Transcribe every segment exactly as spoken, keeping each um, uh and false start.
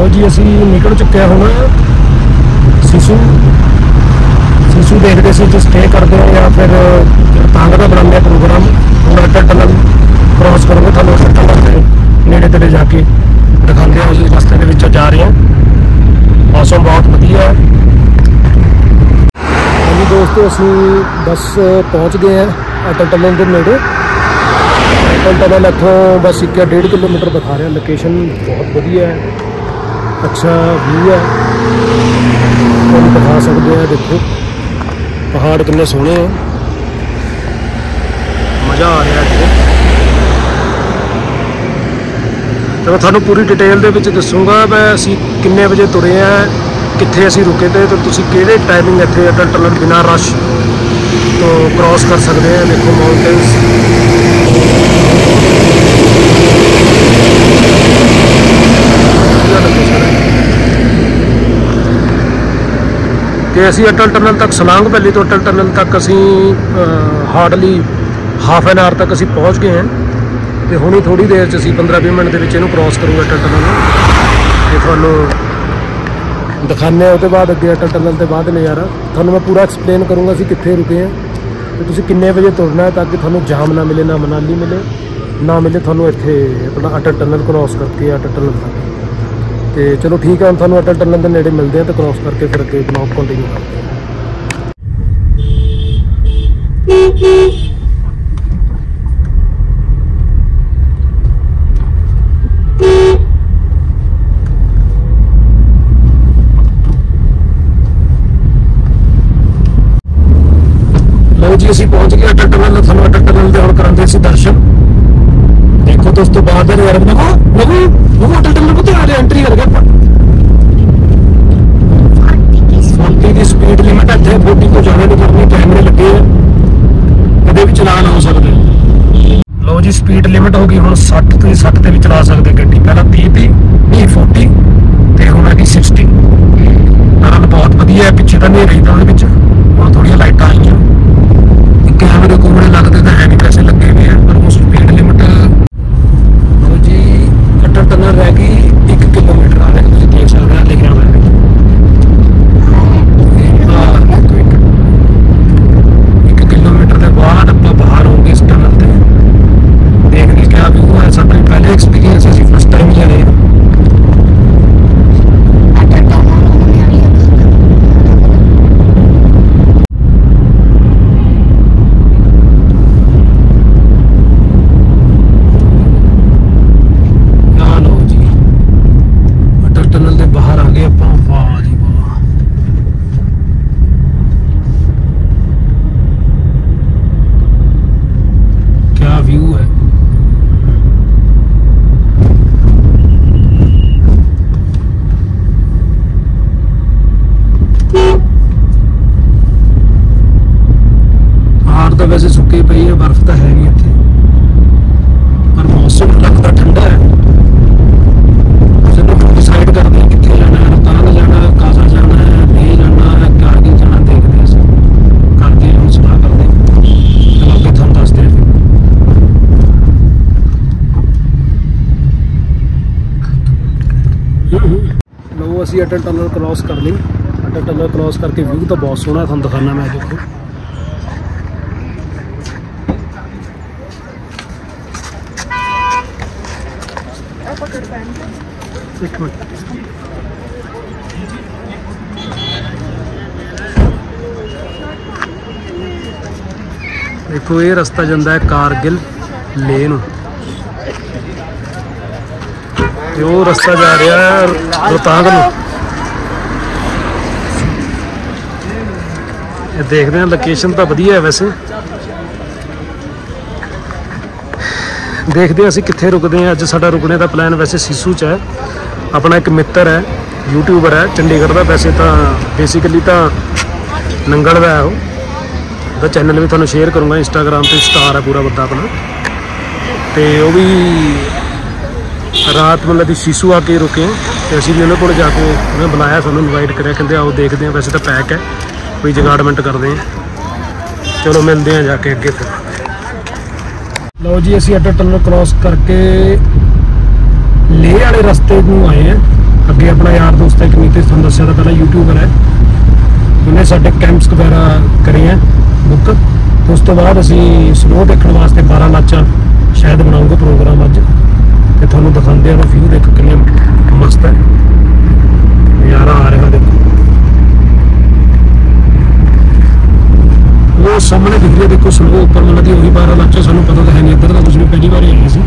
लो जी असी निकल चुके हैं हुण सिसु सिसु देखते सी जो स्टे करते हैं या फिर तांग का बनाने प्रोग्राम हुण अटल टनल क्रॉस करोगे थोड़ा अटल टनल के नेड़े तेड़े जाके दिखाते हैं। उस रस्ते के विचों जा रहे हैं, मौसम बहुत वधिया है। हाँ जी दोस्तों असी बस पहुँच गए हैं अटल टनल के नेड़े। अटल टनल इतों बस एक या डेढ़ किलोमीटर दिखा रहा। लोकेशन बहुत वधिया है, अच्छा व्यू है, तुम दिखा सकते हैं। देखो पहाड़ कितने सोहने हैं, मज़ा आ रहा है। तो मैं थानू पूरी डिटेल दे विच दसूँगा मैं असी किन्ने बजे तुरे हैं, कित्थे असी रुके थे, तो तुसी किहड़े टाइमिंग इत्थे अटल टनल बिना रश तो क्रॉस कर सकते हैं। देखो माउंटेन्स तो असी अटल टनल तक सलांग वैली तो अटल टनल तक असी हार्डली हाफ एन आवर तक असी पहुँच गए हैं। तो हुणी थोड़ी देर च असी पंद्रह बीस मिनट के क्रॉस करूँगा अटल टनल। तो थानू दिखाने उसके बाद अगे अटल टनल के बाद नज़ारा थानू मैं पूरा एक्सप्लेन करूँगा असी कित्थे रुके हैं, तो तुसी किन्ने बजे तुरना है ताकि थानू जाम ना मिले, ना मनाली मिले ना मिले थानू इत्थे अपना अटल टनल क्रॉस करके अटल टनल तक। तो चलो ठीक है, हम थानू अटल टनल के नेड़े मिलते हैं तो क्रॉस करके फिर अगे ब्लॉग कंटिन्यू करते हैं। लो जी असी पहुंच गए अटल टनल। थानू अटल टनल के हम कराते सी दर्शन। देखो दोस्तों बाहर यार लघु लघु लघु अटल टनल को आ रहे एंट्री कर गया। फोर्टी की स्पीड लिमिट है इतने, फोर्टी को जाने नहीं करनी, कैमरे लगे हैं, कदे भी चलान हो सकते। लो जी स्पीड लिमिट होगी हम सठ तो सठ के भी चला सकते गड्डी। पहला तीह थी नहीं फोर्टी तो हम है सिक्सटी। टनल बहुत वधिया है, पिछे तो नहीं रही था हम थोड़ी लाइटा आई हैं, कैमरे कूमरे लगते तो है नहीं, पैसे लगे हुए हैं पर वो स्पीड लिमिट। लो जी अटल टनल रह गई एक किलोमीटर आ रहे देख सकते हैं लिखा हुआ है। एक किलोमीटर के बाद आप बाहर होंगे इस टनल से। देखने क्या व्यू है, साढ़े पहले एक्सपीरियंस है, फर्स्ट टाइम जा रहे हैं। वैसे सुक्की पई है, बर्फ तो है नहीं इतने, पर मौसम लगता ठंडा है। चलो डिसाइड करते हैं कितने जाना है, रोहतांग जाना है, काजा जाना है, लेह जाना है, कारगिल जाना, देखते हैं करते हैं हम सलाह करते हैं। चलो अगे थानू दसते हैं। लो असी अटल टनल क्रॉस कर ली। अटल टनल क्रॉस करके व्यू तो बहुत सोहना थानू दिखाना मैं। देखो एक मिनट, देखो ये रास्ता जाता है कारगिल लेह नूं, वो रास्ता जा रहा है रोहतांग नूं। देखते हैं लोकेशन तो वधिया है वैसे। देखते हैं असी कित्थे रुकते हैं। अज साडा रुकने का प्लान वैसे सिसु च है। अपना एक मित्र है यूट्यूबर है चंडीगढ़ का, वैसे तो बेसिकली तो नंगल का है वो, तो चैनल भी थोड़ा शेयर करूँगा इंस्टाग्राम पर, स्टार है पूरा बंदा अपना। तो वो भी रात मतलब कि सिसु आके रुके, तो असी भी उन्होंने को जाके उन्हें बुलाया, सानू इनवाइट कराया, कहते आओ देखते हैं। वैसे तो पैक है, कोई जगाड़मेंट करते हैं। चलो मिलते हैं जाके अगे फिर। लो जी असी अटल टनल क्रॉस करके लेह वाले रस्ते को आए हैं। अगे अपना ਤੁਹਾਨੂੰ ਦੱਸਿਆ ਤਾਂ ਪਹਿਲਾਂ यूट्यूबर है, ਉਹਨੇ ਸਾਡੇ ਕੈਂਪਸ ਵਗੈਰਾ ਕਰੇ ਆ ਬੁੱਕ। ਉਸ ਤੋਂ ਬਾਅਦ ਅਸੀਂ ਸਨੋ ਦੇਖਣ ਵਾਸਤੇ ਬਾਰਾਂ ਲਾਚਾਂ ਸ਼ਾਇਦ ਬਣਾਉਂਗੇ ਪ੍ਰੋਗਰਾਮ ਅੱਜ, ਤੇ ਤੁਹਾਨੂੰ ਦਿਖਾਉਂਦੇ ਆ। ਵਿਊ ਦੇਖੋ ਕਿੰਨੇ ਮਸਤ ਹੈ, ਨਜ਼ਾਰਾ ਆ ਰਿਹਾ ਦੇਖੋ। ਉਹ ਸਾਹਮਣੇ ਦਿਖ ਰਿਹਾ ਦੇਖੋ ਸਨੋ ਉੱਪਰ, ਮਤਲਬ ਕਿ ਉਹੀ ਬਾਰਾਂ ਲਾਚਾਂ। ਸਾਨੂੰ ਪਤਾ ਤਾਂ ਹੈ ਨਹੀਂ, ਇੱਧਰ ਤਾਂ ਕੁਝ ਵੀ ਪਹਿਲੀ ਵਾਰ ਆਏ ਸੀ।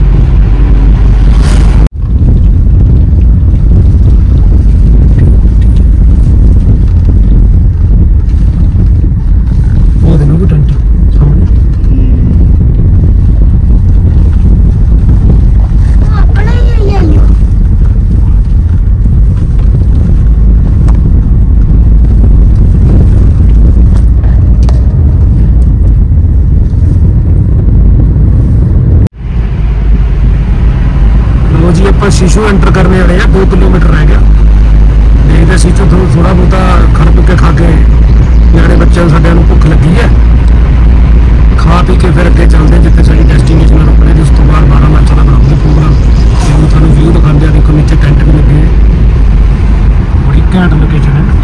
ਆਪਾਂ ਸ਼ੀਸ਼ੂ ਐਂਟਰ ਕਰਨੇ ਵਾਲੇ ਆ, ਦੋ ਕਿਲੋਮੀਟਰ ਰਹਿ ਗਿਆ। ਦੇਖਦੇ ਸੀ ਤੋਂ ਥੋੜਾ ਬਹੁਤਾ ਖੜ ਕੇ ਖਾ ਕੇ, ਨਿਆਣੇ ਬੱਚਿਆਂ ਸਾਡਿਆਂ ਨੂੰ ਭੁੱਖ ਲੱਗੀ ਹੈ, ਖਾ ਪੀ ਕੇ ਫਿਰ ਅੱਗੇ ਚੱਲਦੇ ਜਿੱਥੇ ਸਾਡੀ ਡੈਸਟੀਨੇਸ਼ਨ ਰੁਕਣੀ। ਤੇ ਉਸ ਤੋਂ ਬਾਅਦ ਬਾਰਾਂ ਲਾਚਾਂ ਦਾ ਬਣਾਉਂਦੇ ਪ੍ਰੋਗਰਾਮ। ਤੇ ਹੁਣ ਤੁਹਾਨੂੰ ਵਿਊ ਦਿਖਾਉਂਦੇ ਆ, ਦੇਖੋ ਨੀਚੇ ਟੈਂਟ ਵੀ ਲੱਗੇ ਹੈ, ਬੜੀ ਘੈਂਟ ਲੋਕੇਸ਼ਨ ਹੈ।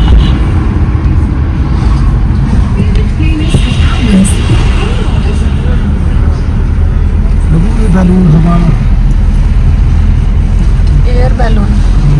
बैलून हवा एयर बैलून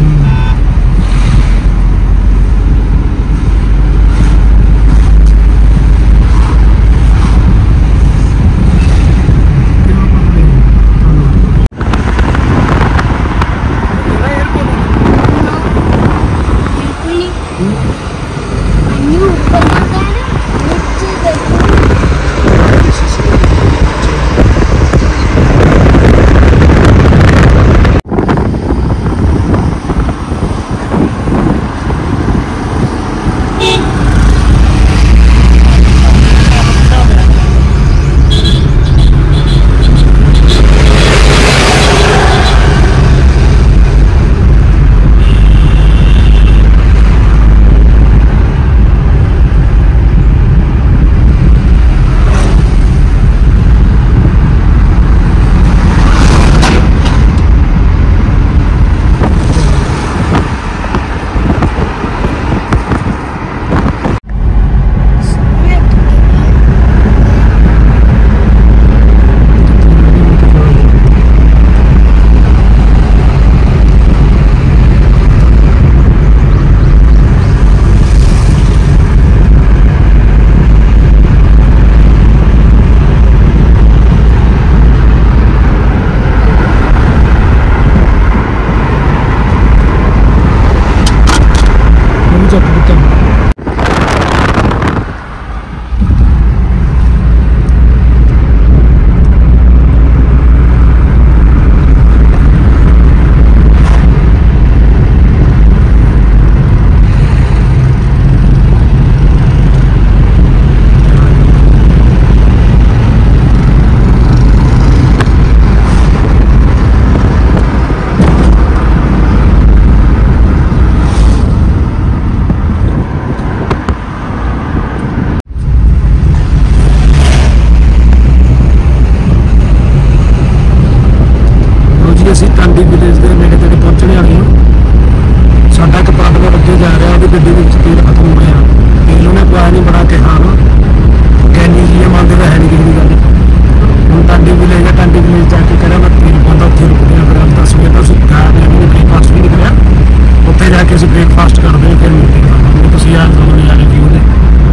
ਅਸੀਂ ਟਾਂਡੀ ਵਿਲੇਜ ਦੇ ਨੇੜੇ ਤੇੜੇ ਪਹੁੰਚਣੇ ਵਾਲੇ ਹਾਂ। ਸਾਡਾ ਇੱਕ ਪਾਰਟਨਰ ਅੱਗੇ ਜਾ ਰਿਹਾ, ਉਹਦੀ ਗੱਡੀ ਦੇ ਵਿੱਚ ਤੇਲ ਖਤਮ ਹੋ ਗਿਆ। ਤੇਲ ਉਹਨੇ ਪਾਇਆ ਨਹੀਂ, ਬੜਾ ਕਿਹਾ ਨਾ ਗੈਨੀ ਜੀ ਮੰਨਦੇ ਤਾਂ ਹੈ ਨਹੀਂ ਕਿਸੇ ਦੀ ਗੱਲ। ਹੁਣ ਟਾਂਡੀ ਵਿਲੇਜ ਹੈ, ਟਾਂਡੀ ਵਿਲੇਜ ਜਾ ਕੇ ਕਹਿੰਦਾ ਮੈਂ ਤੇਲ ਪਾਉਂਦਾ, ਉੱਥੇ ਰੁਕਦੇ ਹਾਂ। ਫਿਰ ਦਸ ਵਜੇ ਤੱਕ ਅਸੀਂ ਖਾ ਰਹੇ ਹਾਂ, ਬ੍ਰੇਕਫਾਸਟ ਵੀ ਨਹੀਂ ਕਰਿਆ। ਉੱਥੇ ਜਾ ਕੇ ਅਸੀਂ ਬ੍ਰੇਕਫਾਸਟ ਕਰਦੇ ਹਾਂ, ਫਿਰ ਮੀਟਿੰਗ ਕਰਾਂਗੇ। ਤੁਸੀਂ ਯਾਰ ਤੁਹਾਨੂੰ ਨਜ਼ਾਰੇ ਵਿਊ ਨੇ।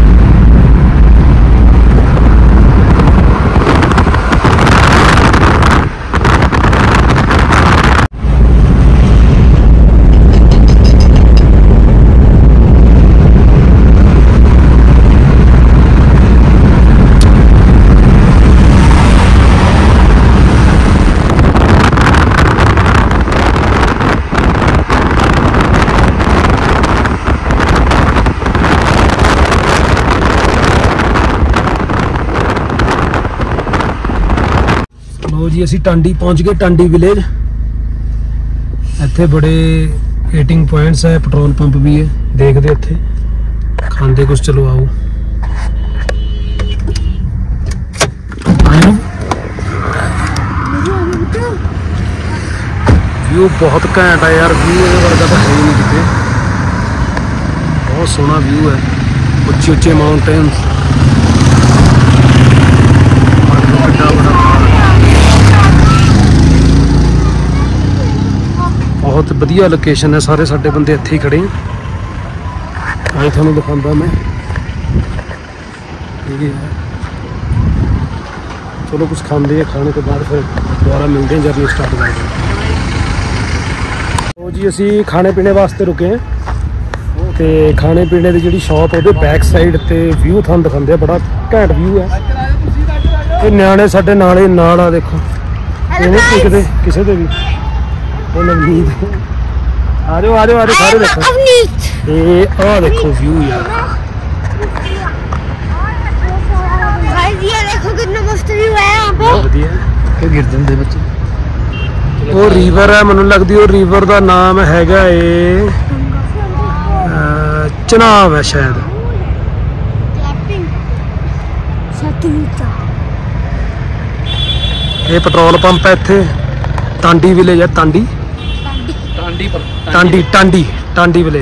जी ਅਸੀਂ ਟਾਂਡੀ ਪਹੁੰਚ ਗਏ, ਟਾਂਡੀ ਵਿਲੇਜ। ਇੱਥੇ ਬੜੇ ਏਟਿੰਗ ਪੁਆਇੰਟਸ ਹੈ, ਪੈਟਰੋਲ ਪੰਪ ਵੀ ਹੈ। ਦੇਖਦੇ ਇੱਥੇ ਖਾਂਦੇ ਕੁਝ। ਚਲੋ ਆਓ। ਵਿਊ ਬਹੁਤ ਘੈਂਟ ਆ ਯਾਰ, ਵਿਊ ਇਹਦੇ ਵਰਗਾ ਤਾਂ ਹੈ ਹੀ ਨਹੀਂ ਕਿਤੇ। ਸੋਹਣਾ ਵਿਊ ਹੈ, ਉੱਚੇ ਉੱਚੇ ਮਾਊਂਟੇਨਸ। ਬਹੁਤ ਵਧੀਆ ਲੋਕੇਸ਼ਨ ਹੈ, ਸਾਰੇ ਸਾਡੇ ਬੰਦੇ ਇੱਥੇ ਹੀ ਖੜੇ ਆ। ਆਏ ਤੁਹਾਨੂੰ ਦਿਖਾਉਂਦਾ ਮੈਂ। ਚਲੋ ਕੁਝ ਖਾਂਦੇ ਆ, ਖਾਣੇ ਤੋਂ ਬਾਅਦ ਫਿਰ ਦੁਬਾਰਾ ਮਿਲਦੇ ਹਾਂ, ਜਰਨੀ ਸਟਾਰਟ ਕਰਦੇ ਹਾਂ। ਉਹ ਜੀ ਅਸੀਂ ਖਾਣੇ ਪੀਣੇ ਵਾਸਤੇ ਰੁਕੇ ਹਾਂ, ਤੇ ਖਾਣੇ ਪੀਣੇ ਦੀ ਜਿਹੜੀ ਸ਼ਾਪ ਉਹਦੇ ਬੈਕ ਸਾਈਡ ਤੇ ਵਿਊ ਤੁਹਾਨੂੰ ਦਿਖਾਉਂਦੇ ਆ, ਬੜਾ ਘੈਂਟ ਵਿਊ ਹੈ। ਇਹ ਨਿਆਣੇ ਸਾਡੇ ਨਾਲੇ ਨਾਲ ਆ, ਦੇਖੋ ਇਹ ਨਹੀਂ ਟਿਕਦੇ ਕਿਸੇ ਦੇ ਵੀ। ਇਹ ਨਵਨੀਤ, ਆ ਜਾਓ ਆ ਜਾਓ ਆ ਜਾਓ ਸਾਰੇ ਦੇਖੋ। ਇਹ ਆਹ ਦੇਖੋ ਵਿਊ ਯਾਰ, ਵਧੀਆ ਕਿ ਗਿਰਦਨ ਦੇ ਵਿੱਚ ਉਹ ਰੀਵਰ ਹੈ। ਮੈਨੂੰ ਲੱਗਦੀ ਉਹ ਰੀਵਰ ਦਾ ਨਾਮ ਹੈਗਾ ਏ ਚਨਾਬ ਹੈ ਸ਼ਾਇਦ। ਇਹ ਪੈਟਰੋਲ ਪੰਪ ਹੈ ਇੱਥੇ, ਟਾਂਡੀ ਵਿਲੇਜ ਹੈ। ਟਾਂਡੀ ਟਾਂਡੀ ਟਾਂਡੀ ਟਾਂਡੀ ਟਾਂਡੀ ਵਿਲੇਜ।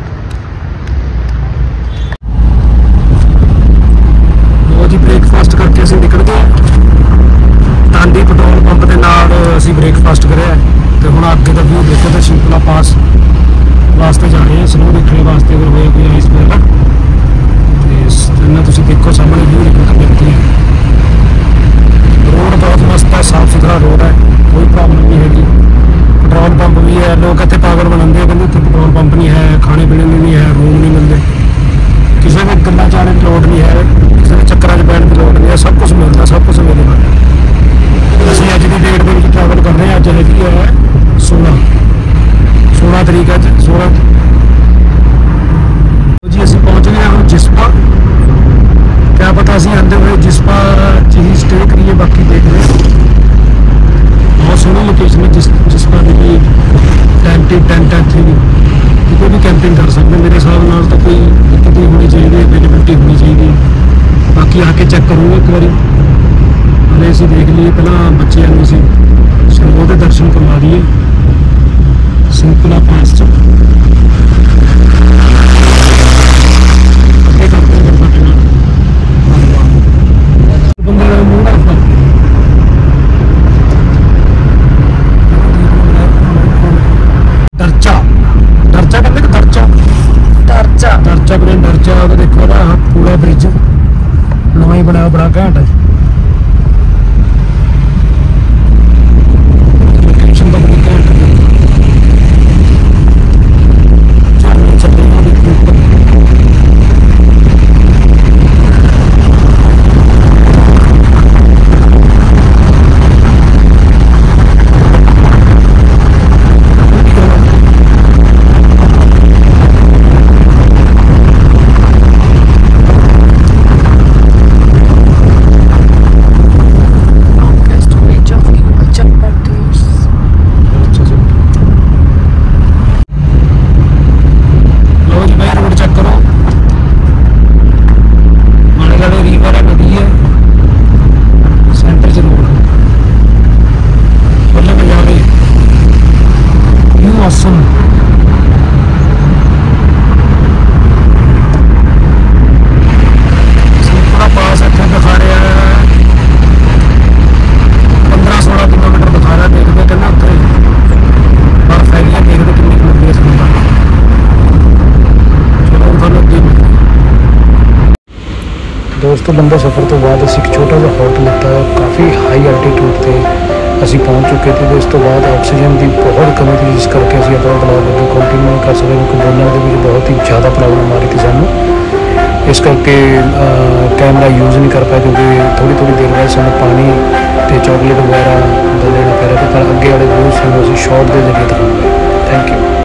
ਉਹ ਜੀ ਬ੍ਰੇਕਫਾਸਟ ਕਰਕੇ ਅਸੀਂ ਨਿਕਲ ਗਏ ਟਾਂਡੀ ਪੈਟਰੋਲ ਪੰਪ ਦੇ ਨਾਲ। ਅਸੀਂ ਬ੍ਰੇਕਫਾਸਟ ਕਰਿਆ ਤੇ ਹੁਣ ਅੱਗੇ ਦਾ ਵਿਊ ਦੇਖੋ। ਤੇ ਸ਼ਿੰਕਲਾ ਪਾਸ ਵਾਸਤੇ ਜਾ ਰਹੇ ਹਾਂ, ਸਨੋ ਦੇਖਣ ਵਾਸਤੇ। ਅਗਰ ਹੋਏ ਕੋਈ ਆਈਸ ਬਰਫ ਤੇ ਇਹਨਾਂ ਤੁਸੀਂ ਦੇਖੋ ਸਾਹਮਣੇ ਵਿਊ ਦੇਖੋ ਕਿੰਨੀ ਹੈ। ਰੋਡ ਬਹੁਤ ਮਸਤ ਹੈ, ਸਾਫ ਸੁਥਰਾ ਰੋਡ ਹੈ, ਕੋਈ ਪ੍ਰੋਬਲਮ ਨਹੀਂ ਹੈਗੀ। ਪੈਟਰੋਲ ਪੰਪ ਵੀ ਹੈ। ਲੋਕ ਇੱਥੇ ਪਾਗਲ ਬਣਾਉਂਦੇ ਆ, ਕਹਿੰਦੇ ਇੱਥੇ ਪੈਟਰੋਲ ਪੰਪ ਨਹੀਂ ਹੈ, ਖਾਣੇ ਪੀਣੇ ਨੂੰ ਨਹੀਂ ਹੈ, ਰੂਮ ਨਹੀਂ ਮਿਲਦੇ। ਕਿਸੇ ਦੇ ਗੱਲਾਂ ਚਾਹਣੇ ਦੀ ਲੋੜ ਨਹੀਂ ਹੈ, ਕਿਸੇ ਦੇ ਚੱਕਰਾਂ 'ਚ ਪੈਣ ਦੀ ਲੋੜ ਨਹੀਂ ਹੈ। ਸਭ ਕੁਛ ਮਿਲਦਾ, ਸਭ ਕੁਛ ਅਵੇਲੇਬਲ ਹੈ। ਅਸੀਂ ਅੱਜ ਦੀ ਡੇਟ ਦੇ ਵਿੱਚ ਟਰੈਵਲ ਕਰ ਰਹੇ ਹਾਂ। ਅੱਜ ਹੈਗੀ ਹੈ ਸੋਲਾਂ ਸੋਲਾਂ ਤਰੀਕ ਅੱਜ ਸੋਲਾਂ ਜੀ। ਅਸੀਂ ਪਹੁੰਚ ਗਏ ਹਾਂ ਹੁਣ ਜਿਸਪਾ। ਕਿਆ ਪਤਾ ਅਸੀਂ ਆਉਂਦੇ ਹੋਏ ਜਿਸਪਾ 'ਚ ਹੀ ਸਟੇ ਕਰੀਏ, ਬਾਕੀ ਦੇਖਦੇ ਹਾਂ। ਬਹੁਤ ਸੋਹਣੀ ਲੋਕੇਸ਼ਨ ਹੈ ਜਿਸ ਜਿਸਪਾ ਦੀ ਵੀ। ਟੈਂਟ ਟੈਂਟ ਇੱਥੇ ਵੀ ਕਿਤੇ ਵੀ ਕੈਂਪਿੰਗ ਕਰ ਸਕਦੇ ਮੇਰੇ ਹਿਸਾਬ ਨਾਲ। ਤਾਂ ਕੋਈ ਦਿੱਕਤ ਨਹੀਂ ਹੋਣੀ ਚਾਹੀਦੀ, ਅਵੇਲੇਬਿਲਿਟੀ ਹੋਣੀ ਚਾਹੀਦੀ। ਬਾਕੀ ਆ ਕੇ ਚੈੱਕ ਕਰੂੰਗੇ ਇੱਕ ਵਾਰੀ। ਹਲੇ ਅਸੀਂ ਦੇਖ ਲਈਏ ਪਹਿਲਾਂ ਬੱਚਿਆਂ ਨੂੰ ਅਸੀਂ ਸਨੋ ਦੇ ਦਰਸ਼ਨ ਕਰਵਾ ਦਈਏ ਸਿੰਕਲਾ ਪਾਸ 'ਚ। ਬੰਦੇ ਦਾ ਮੂੰਹ ਰੱਖਦਾ ਦਰਚਾ ਦਰਚਾ ਕਹਿੰਦੇ ਕਿ ਦਰਚਾ ਦਰਚਾ ਦਰਚਾ ਬਣੇ ਦਰਚਾ। ਉਹਦਾ ਦੇਖੋ ਨਾ ਪੂਰਾ ਬ੍ਰਿਜ ਨਵਾਂ ਹੀ ਬਣਿਆ, ਬੜਾ ਘੈਂਟ ਹੈ। ਲੋਕੇਸ਼ਨ ਤਾਂ ਬੜੀ ਘੈਂਟ ਹੈ। ਚੱਲ ਚੱਲ ਦੋਸਤੋ, ਲੰਬੇ ਸਫ਼ਰ ਤੋਂ ਬਾਅਦ ਅਸੀਂ ਇੱਕ ਛੋਟਾ ਜਿਹਾ ਹੋਟਲ ਲਿੱਤਾ। ਕਾਫੀ ਹਾਈ ਐਲਟੀਟਿਊਡ 'ਤੇ ਅਸੀਂ ਪਹੁੰਚ ਚੁੱਕੇ ਸੀ। ਇਸ ਤੋਂ ਬਾਅਦ ਆਕਸੀਜਨ ਦੀ ਬਹੁਤ ਕਮੀ ਸੀ, ਜਿਸ ਕਰਕੇ ਅਸੀਂ ਆਪਣਾ ਬਲੌਗ ਅੱਗੇ ਕੰਟੀਨਿਊ ਨਹੀਂ ਕਰ ਸਕਦੇ, ਕਿਉਂਕਿ ਬੋਲਣ ਦੇ ਵਿੱਚ ਬਹੁਤ ਹੀ ਜ਼ਿਆਦਾ ਪ੍ਰੋਬਲਮ ਆ ਰਹੀ ਸੀ ਸਾਨੂੰ। ਇਸ ਕਰਕੇ ਕੈਮਰਾ ਯੂਜ਼ ਨਹੀਂ ਕਰ ਪਾਇਆ, ਕਿਉਂਕਿ ਥੋੜ੍ਹੀ ਥੋੜ੍ਹੀ ਦੇਰ ਬਾਅਦ ਸਾਨੂੰ ਪਾਣੀ ਅਤੇ ਚਾਕਲੇਟ ਵਗੈਰਾ ਦਾ ਲੈਣਾ ਪੈ ਰਿਹਾ। ਪਰ ਅੱਗੇ ਵਾਲੇ ਵਿਊਜ਼ ਸਾਨੂੰ ਅਸੀਂ ਸ਼ਾਰਟ ਦੇ ਜ਼ਰੀਏ ਦਿਖਾਉਂਗੇ। Thank you.